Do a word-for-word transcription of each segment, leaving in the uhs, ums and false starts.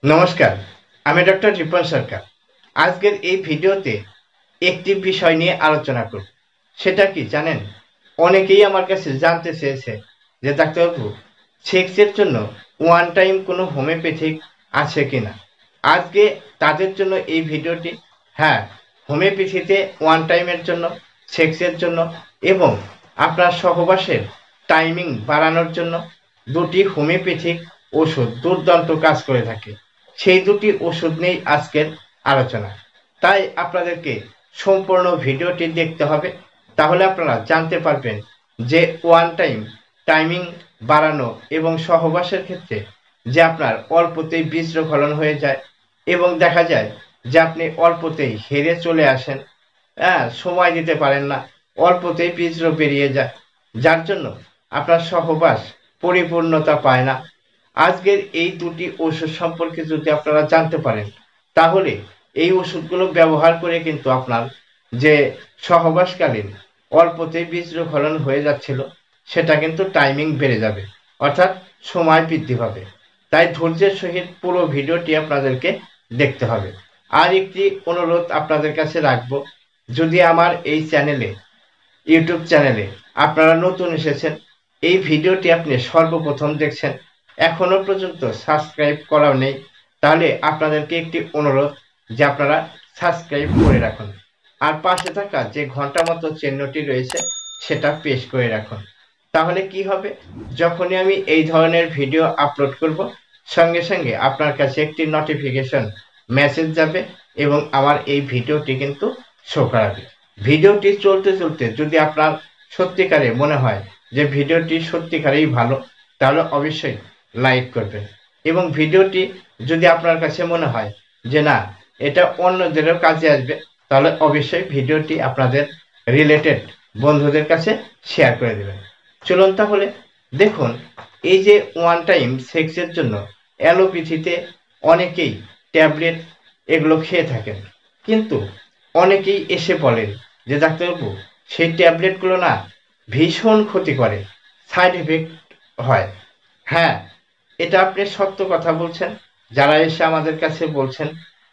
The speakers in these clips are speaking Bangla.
নমস্কার, আমি ডক্টর রিপন সরকার। আজকের এই ভিডিওতে একটি বিষয় নিয়ে আলোচনা করব। সেটা কি জানেন? অনেকেই আমার কাছে জানতে চেয়েছে যে ডাক্তারবাবু, সেক্সের জন্য ওয়ান টাইম কোনো হোমিওপ্যাথিক আছে কিনা। আজকে তাদের জন্য এই ভিডিওটি। হ্যাঁ, হোমিওপ্যাথিতে ওয়ান টাইমের জন্য, সেক্সের জন্য এবং আপনার সহবাসের টাইমিং বাড়ানোর জন্য দুটি হোমিওপ্যাথিক ওষুধ দুর্দান্ত কাজ করে থাকে। সেই দুটি ওষুধ নিয়েই আজকের আলোচনা। তাই আপনাদেরকে সম্পূর্ণ ভিডিওটি দেখতে হবে, তাহলে আপনারা জানতে পারবেন যে ওয়ান টাইম টাইমিং বাড়ানো এবং সহবাসের ক্ষেত্রে যে আপনার অল্পতেই বীর্যস্খলন হয়ে যায় এবং দেখা যায় যে আপনি অল্পতেই হেরে চলে আসেন, হ্যাঁ, সময় দিতে পারেন না, অল্পতেই বীর্য বেরিয়ে যায়, যার জন্য আপনার সহবাস পরিপূর্ণতা পায় না। আজকের এই দুটি ওষুধ সম্পর্কে যদি আপনারা জানতে পারেন, তাহলে এই ওষুধগুলো ব্যবহার করে কিন্তু আপনার যে সহবাসকালীন অল্পতেই বীর্যস্খলন হয়ে যাচ্ছিল, সেটা কিন্তু টাইমিং বেড়ে যাবে, অর্থাৎ সময় বৃদ্ধি পাবে। তাই ধৈর্যের সহিত পুরো ভিডিওটি আপনাদেরকে দেখতে হবে। আর একটি অনুরোধ আপনাদের কাছে রাখবো, যদি আমার এই চ্যানেলে, ইউটিউব চ্যানেলে আপনারা নতুন এসেছেন, এই ভিডিওটি আপনি সর্বপ্রথম দেখছেন, এখনো পর্যন্ত সাবস্ক্রাইব করা নেই, তাহলে আপনাদেরকে একটি অনুরোধ যে আপনারা সাবস্ক্রাইব করে রাখুন। আর পাশে থাকা যে ঘন্টা মতো চিহ্নটি রয়েছে সেটা প্রেস করে রাখুন। তাহলে কি হবে, যখনই আমি এই ধরনের ভিডিও আপলোড করব, সঙ্গে সঙ্গে আপনার কাছে একটি নোটিফিকেশন মেসেজ যাবে এবং আমার এই ভিডিওটি কিন্তু শো করাবে। ভিডিওটি চলতে চলতে যদি আপনার সত্যিকারে মনে হয় যে ভিডিওটি সত্যিকারেই ভালো, তাহলে অবশ্যই লাইক করবেন। এবং ভিডিওটি যদি আপনার কাছে মনে হয় যে না, এটা অন্যদেরও কাজে আসবে, তাহলে অবশ্যই ভিডিওটি আপনাদের রিলেটেড বন্ধুদের কাছে শেয়ার করে দেবেন। চলুন তাহলে দেখুন, এই যে ওয়ান টাইম সেক্সের জন্য অ্যালোপ্যাথিতে অনেকেই ট্যাবলেট এগুলো খেয়ে থাকেন, কিন্তু অনেকেই এসে বলেন যে ডাক্তারবাবু, সেই ট্যাবলেটগুলো না ভীষণ ক্ষতি করে, সাইড এফেক্ট হয়। হ্যাঁ, এটা আপনি সত্য কথা বলছেন। যারা এসে আমাদের কাছে বলছেন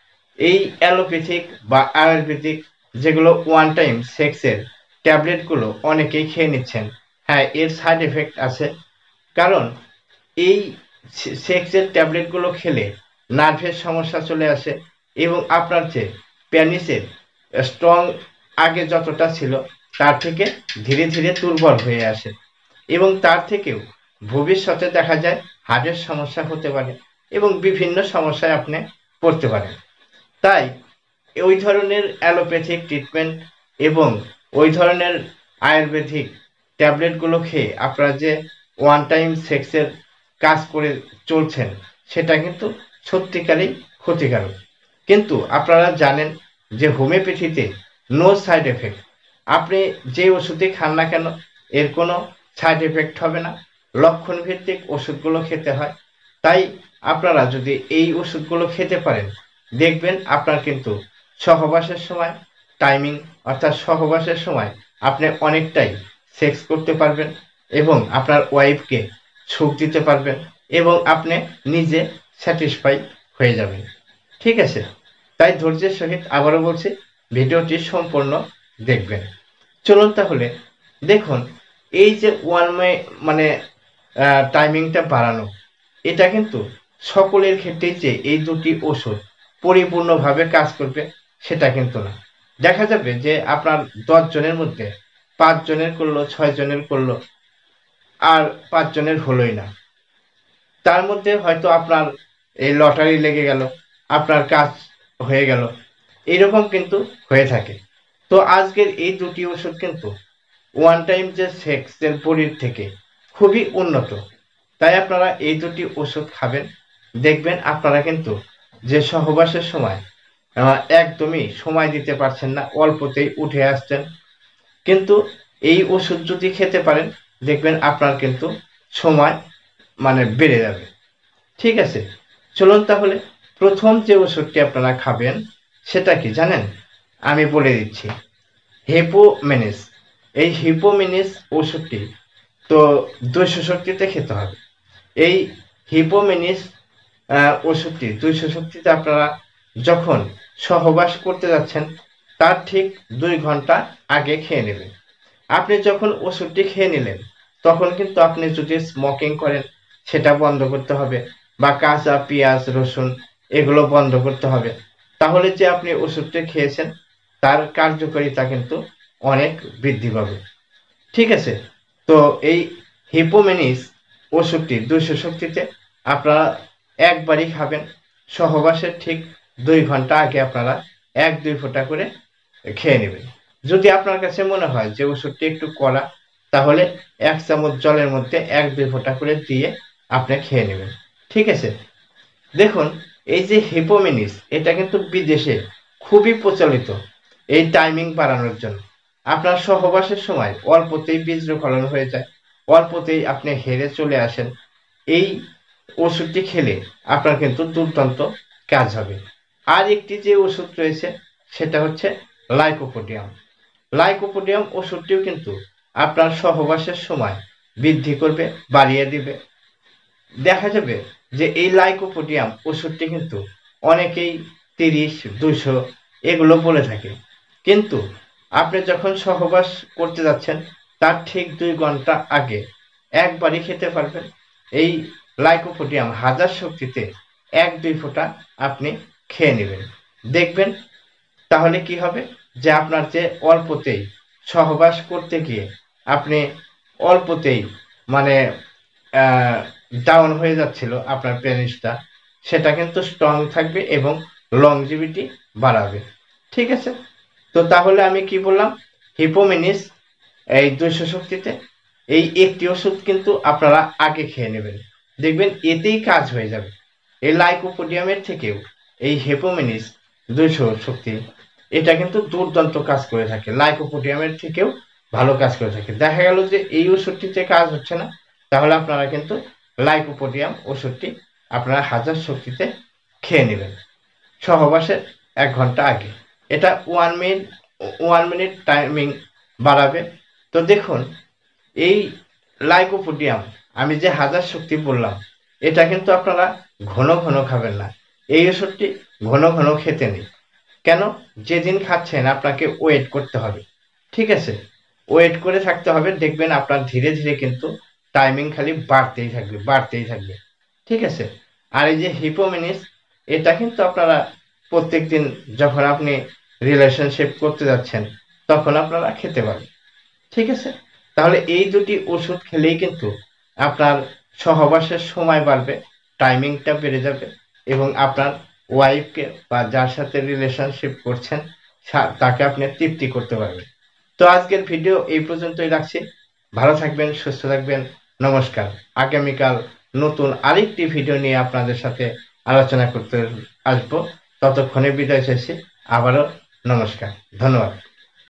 এই অ্যালোপ্যাথিক বা আয়ুর্বেদিক যেগুলো ওয়ান টাইম সেক্সের ট্যাবলেটগুলো অনেকেই খেয়ে নিচ্ছেন, হ্যাঁ, এর সাইড এফেক্ট আছে। কারণ এই সেক্সের ট্যাবলেটগুলো খেলে নার্ভের সমস্যা চলে আসে এবং আপনার যে প্যানিসের স্ট্রং আগে যতটা ছিল তার থেকে ধীরে ধীরে দুর্বল হয়ে আসে এবং তার থেকেও ভবিষ্যতে দেখা যায় হার্টের সমস্যা হতে পারে এবং বিভিন্ন সমস্যায় আপনি পড়তে পারেন। তাই ওই ধরনের অ্যালোপ্যাথিক ট্রিটমেন্ট এবং ওই ধরনের আয়ুর্বেদিক ট্যাবলেটগুলো খেয়ে আপনারা যে ওয়ান টাইম সেক্সের কাজ করে চলছেন, সেটা কিন্তু সত্যিকারই ক্ষতিকারক। কিন্তু আপনারা জানেন যে হোমিওপ্যাথিতে নো সাইড এফেক্ট। আপনি যে ওষুধই খান না কেন, এর কোনো সাইড এফেক্ট হবে না। লক্ষণ ভিত্তিক ওষুধগুলো খেতে হয়। তাই আপনারা যদি এই ওষুধগুলো খেতে পারেন, দেখবেন আপনার কিন্তু সহবাসের সময় টাইমিং, অর্থাৎ সহবাসের সময় আপনি অনেকটাই সেক্স করতে পারবেন এবং আপনার ওয়াইফকে সুখ দিতে পারবেন এবং আপনি নিজে স্যাটিসফাই হয়ে যাবেন। ঠিক আছে? তাই ধৈর্যের সহিত আবারও বলছি, ভিডিওটি সম্পূর্ণ দেখবেন। চলুন তাহলে দেখুন, এই যে ওয়ান মানে টাইমিংটা বাড়ানো, এটা কিন্তু সকলের ক্ষেত্রেই যে এই দুটি ওষুধ পরিপূর্ণভাবে কাজ করবে সেটা কিন্তু না। দেখা যাবে যে আপনার দশ জনের মধ্যে পাঁচ জনের করলো, ছয় জনের করলো, আর পাঁচ জনের হলোই না। তার মধ্যে হয়তো আপনার এই লটারি লেগে গেল, আপনার কাজ হয়ে গেল, এরকম কিন্তু হয়ে থাকে। তো আজকের এই দুটি ওষুধ কিন্তু ওয়ান টাইম যে সেক্সের বডির থেকে খুবই উন্নত। তাই আপনারা এই দুটি ওষুধ খাবেন, দেখবেন আপনারা কিন্তু যে সহবাসের সময় একদমই সময় দিতে পারছেন না, অল্পতেই উঠে আসছেন, কিন্তু এই ওষুধ যদি খেতে পারেন, দেখবেন আপনার কিন্তু সময় মানে বেড়ে যাবে। ঠিক আছে? চলুন তাহলে প্রথম যে ওষুধটি আপনারা খাবেন সেটা কি জানেন? আমি বলে দিচ্ছি, হিপোমেনিস। এই হিপোমেনিস ওষুধটি তো দুইশো শক্তিতে খেতে হবে। এই হিপোমেনিস ওষুধটি দুইশো শক্তিতে আপনারা যখন সহবাস করতে যাচ্ছেন তার ঠিক দুই ঘন্টা আগে খেয়ে নেবেন। আপনি যখন ওষুধটি খেয়ে নিলেন তখন কিন্তু আপনি যদি স্মোকিং করেন সেটা বন্ধ করতে হবে, বা কাঁচা পেঁয়াজ রসুন এগুলো বন্ধ করতে হবে। তাহলে যে আপনি ওষুধটি খেয়েছেন তার কার্যকারিতা কিন্তু অনেক বৃদ্ধি পাবে। ঠিক আছে, তো এই হিপোমেনিস ওষুধটি দুইশো শক্তিতে আপনারা একবারই খাবেন। সহবাসের ঠিক দুই ঘন্টা আগে আপনারা এক দুই ফোঁটা করে খেয়ে নেবেন। যদি আপনার কাছে মনে হয় যে ওষুধটি একটু কড়া, তাহলে এক চামচ জলের মধ্যে এক দুই ফোঁটা করে দিয়ে আপনি খেয়ে নেবেন। ঠিক আছে, দেখুন এই যে হিপোমেনিস এটা কিন্তু বিদেশে খুবই প্রচলিত এই টাইমিং বাড়ানোর জন্য। আপনার সহবাসের সময় অল্পতেই বীর্যফলন হয়ে যায়, অল্পতেই আপনি হেরে চলে আসেন। এই ওষুধটি খেলে আপনার কিন্তু দুর্দান্ত কাজ হবে। আর একটি যে ওষুধ রয়েছে সেটা হচ্ছে লাইকোপোডিয়াম। লাইকোপোডিয়াম ওষুধটিও কিন্তু আপনার সহবাসের সময় বৃদ্ধি করবে, বাড়িয়ে দিবে। দেখা যাবে যে এই লাইকোপোডিয়াম ওষুধটি কিন্তু অনেকেই তিরিশ দুইশো এগুলো বলে থাকে, কিন্তু আপনি যখন সহবাস করতে যাচ্ছেন তার ঠিক দুই ঘন্টা আগে একবারই খেতে পারবেন। এই লাইকোপোডিয়াম হাজার শক্তিতে এক দুই ফোঁটা আপনি খেয়ে নেবেন, দেখবেন তাহলে কি হবে যে আপনার যে অল্পতেই সহবাস করতে গিয়ে আপনি অল্পতেই মানে ডাউন হয়ে যাচ্ছিল আপনার পেনিসটা, সেটা কিন্তু স্ট্রং থাকবে এবং লংজিভিটি বাড়াবে। ঠিক আছে, তো তাহলে আমি কি বললাম, হিপোমেনিস এই দুইশো শক্তিতে এই একটি ওষুধ কিন্তু আপনারা আগে খেয়ে নেবেন, দেখবেন এতেই কাজ হয়ে যাবে। এই লাইকোপোডিয়ামের থেকেও এই হিপোমেনিস দুইশো শক্তি এটা কিন্তু দুর্দান্ত কাজ করে থাকে, লাইকোপোডিয়ামের থেকেও ভালো কাজ করে থাকে। দেখা গেল যে এই ওষুধটিতে কাজ হচ্ছে না, তাহলে আপনারা কিন্তু লাইকোপোডিয়াম ওষুধটি আপনারা হাজার শক্তিতে খেয়ে নেবেন সহবাসের এক ঘন্টা আগে। এটা one minute one minute timing বাড়াবে। তো দেখুন এই লাইকোপোডিয়াম আমি যে হাজার শক্তি বললাম এটা কিন্তু আপনারা ঘন ঘন খাবেন না। এই ওষুধটি ঘন ঘন খেতে নেই। কেন? যেদিন খাচ্ছেন আপনাকে ওয়েট করতে হবে। ঠিক আছে, ওয়েট করে থাকতে হবে, দেখবেন আপনার ধীরে ধীরে কিন্তু টাইমিং খালি বাড়তেই থাকবে বাড়তেই থাকবে। ঠিক আছে, আর এই যে হিপোমেনিস এটা কিন্তু আপনারা প্রত্যেক দিন যখন আপনি রিলেশনশিপ করতে যাচ্ছেন তখন আপনারা খেতে পারেন। ঠিক আছে, তাহলে এই দুটি ওষুধ খেলেই কিন্তু আপনার সহবাসের সময় বাড়বে, টাইমিংটা বেড়ে যাবে এবং আপনার ওয়াইফকে বা যার সাথে রিলেশনশিপ করছেন তাকে আপনি তৃপ্তি করতে পারবেন। তো আজকের ভিডিও এই পর্যন্তই রাখছি। ভালো থাকবেন, সুস্থ থাকবেন, নমস্কার। আগামীকাল নতুন আরেকটি ভিডিও নিয়ে আপনাদের সাথে আলোচনা করতে আসবো। ততক্ষণে বিদায় চাইছি, আবারও নমস্কার, ধন্যবাদ।